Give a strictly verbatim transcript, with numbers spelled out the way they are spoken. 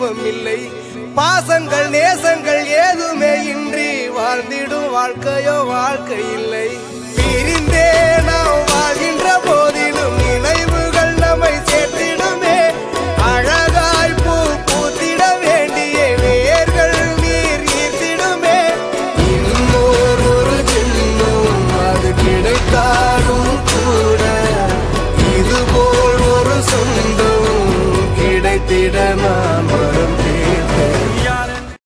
தெய்வம் இல்லை. பாசங்கள் நேசங்கள் ஏதுமே இன்றி வாழ்ந்திடும் வாழ்க்கையோ வாழ்க்கை இல்லை. பிரிந்தே நாம் வாழ்கின்ற போதிலும் நினைவு